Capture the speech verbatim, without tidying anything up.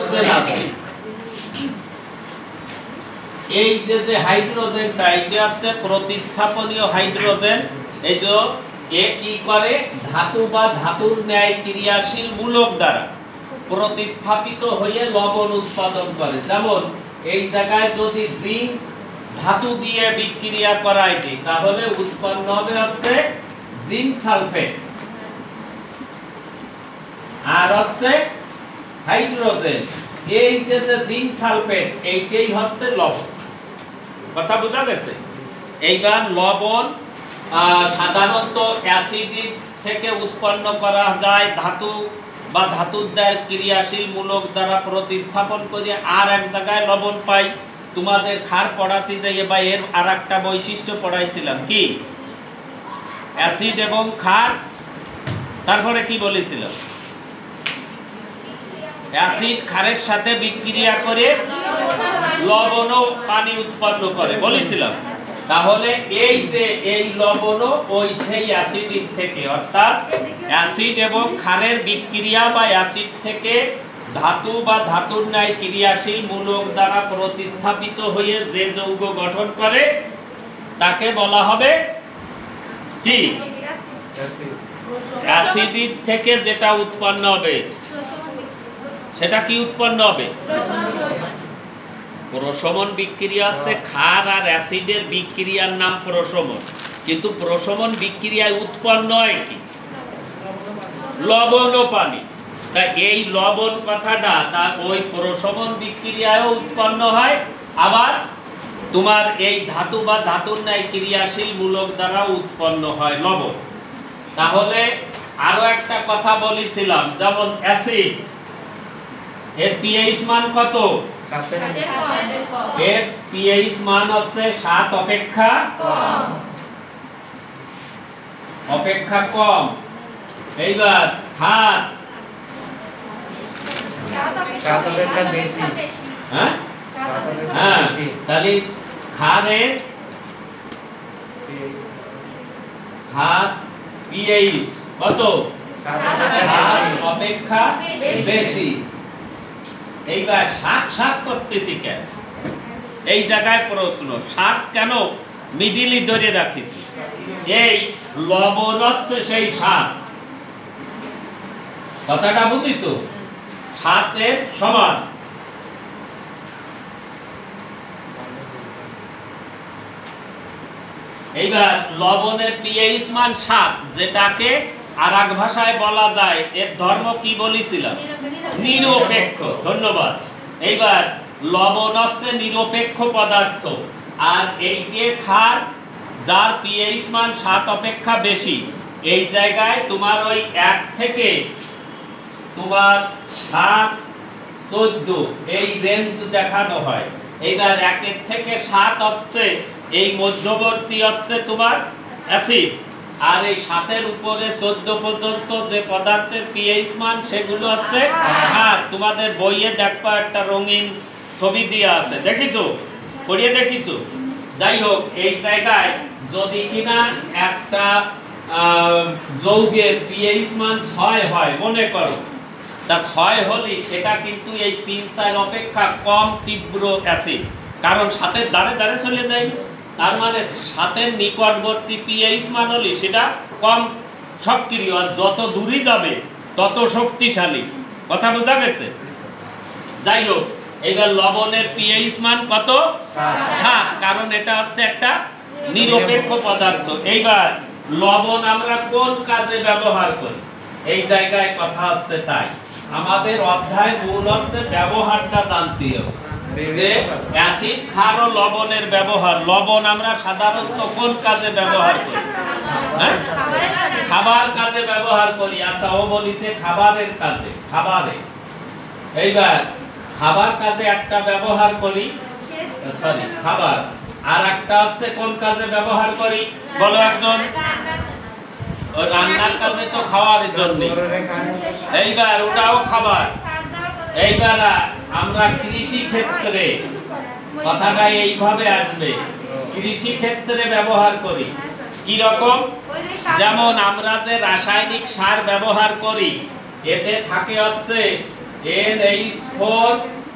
Hydrogen আছে। এই যে যে হাইড্রোজেনটা এটা আছে প্রতিস্থাপনীয় হাইড্রোজেন। এই যে এ কি করে ধাতু বা ধাতুর ন্যায় ক্রিয়াশীল মূলক দ্বারা প্রতিস্থাপিত হয়ে লবণ উৎপাদন করে। যেমন এই জায়গায় যদি জিঙ্ক ধাতু দিয়ে বিক্রিয়া করাই দিই তাহলে উৎপন্ন হবে হচ্ছে জিঙ্ক সালফেট আর হচ্ছে হাইড্রোজেন। এই যে যে জিঙ্ক সালফেট এইটাই হচ্ছে লবণ। কথা বোঝা গেছে? এইবার লবণ সাধারণত অ্যাসিড থেকে উৎপন্ন করা যায় ধাতু বা ধাতুর দ্বারা ক্রিয়াশীল মূলক দ্বারা প্রতিস্থাপন করে আর এক জায়গায় লবণ পাই। তোমাদের ক্ষার পড়াতে যাইয়ে বা এর আর একটা বৈশিষ্ট্য পড়াইছিলাম কি অ্যাসিড এবং ক্ষার। তারপরে কি বলেছিলাম অ্যাসিড ক্ষারের সাথে বিক্রিয়া করে লবণ ও পানি উৎপন্ন করে বলেছিলাম। তাহলে এই যে এই লবণ ওই সেই অ্যাসিড থেকে অর্থাৎ অ্যাসিড এবং ক্ষারের বিক্রিয়া বা অ্যাসিড থেকে ধাতু বা ধাতুর ন্যায় ক্রিয়াশীল মূলক দ্বারা প্রতিস্থাপিত হয়ে যে যৌগ গঠন করে তাকে বলা হবে কি অ্যাসিড থেকে যেটা উৎপন্ন হবে সেটা কি উৎপন্ন হবে প্রশমন বিক্রিয়া। আছে ক্ষার আর অ্যাসিডের বিক্রিয়ার নাম প্রশমন, কিন্তু প্রশমন বিক্রিয়ায় উৎপন্ন হয় কি লবণ ও পানি। তা এই লবণ কথাটা তা ওই প্রশমন বিক্রিয়ায়ও উৎপন্ন হয় আবার তোমার এই ধাতু বা ধাতুর ন্যায় ক্রিয়াশীল মূলক দ্বারা উৎপন্ন হয় লবণ। তাহলে আরো একটা কথা বলেছিলাম যেমন অ্যাসিড এর পিএইচ মান কত এর পিএইচ মান হচ্ছে সাত অপেক্ষা কম অপেক্ষা কম। এইবার ক্ষার সাত অপেক্ষা বেশি। হ্যাঁ হ্যাঁ তাহলে ক্ষারের ক্ষার পিএইচ কত সাত অপেক্ষা বেশি। এইবার সাত সাত করতেছি কেন এই জায়গায় প্রশ্ন সাত কেন মিডিলি ধরে রাখিছি এই লবণ হচ্ছে সেই সাত কথাটা বুঝিছো সাতের সমান। এইবার লবণের পিএইচ মান সাত যেটাকে আর এক ভাষায় বলা যায় এর ধর্ম কি বলেছিলাম নিরপেক্ষ। ধন্যবাদ। এইবার লবণ হচ্ছে নিরপেক্ষ পদার্থ আর এই যে ক্ষার যার পিএইচ মান সাত অপেক্ষা বেশি এই জায়গায় তোমার ওই এক থেকে তোমার সাত চোদ্দ এই রেঞ্জ দেখানো হয়। এইবার একের থেকে সাত হচ্ছে এই মধ্যবর্তী হচ্ছে তোমার অ্যাসিড আর এই সাতের উপরে চোদ্দ পর্যন্ত যে পদার্থের পিএইচ মান সেগুলো হচ্ছে ক্ষার। তোমাদের বইয়ে দেখবা একটা রঙিন ছবি দেওয়া আছে দেখিছো পড়িয়ে দেখিছো। যাই হোক এই জায়গায় যদি কিনা একটা যৌগের পিএইচ মান ছয় হয় মনে করো তা ছয় হলে সেটা কিন্তু এই তিন চার অপেক্ষা কম তীব্র অ্যাসিড কারণ সাতের দ্বারে দ্বারে চলে যায়। তার মানে সাতের নিকটবর্তী পিএইচ মান হলে সেটা কম সক্রিয় আর যত দূরে যাবে তত শক্তিশালী। কথা বোঝা গেছে? যাই হোক এবার লবণের পিএইচ মান কত সাত কারণ এটা হচ্ছে একটা নিরপেক্ষ পদার্থ। এইবার লবণ আমরা কোন কাজে ব্যবহার করি এই জায়গায় কথা হচ্ছে তাই আমাদের অধ্যায় মূল হচ্ছে ব্যবহারটা জানতে হবে যে অ্যাসিড ক্ষার ও লবণের ব্যবহার। লবণ আমরা সাধারণত কোন কাজে ব্যবহার করি হ্যাঁ খাবার কাজে ব্যবহার করি। আচ্ছা ও বলিছে খাবারের কাজে খাবারে। এইবার খাবার কাজে একটা ব্যবহার করি সরি খাবার আর একটা হচ্ছে কোন কাজে ব্যবহার করি বলো একজন রান্নার কাজে তো খাওয়ার জন্য। এইবার ওটাও খাবার। এইবার আমরা কৃষি ক্ষেত্রে কথাটা এইভাবে আসবে কৃষি ক্ষেত্রে ব্যবহার করি কি রকম যেমন আমরা যে রাসায়নিক সার ব্যবহার করি এতে থাকে হচ্ছে এন এইচ ফোর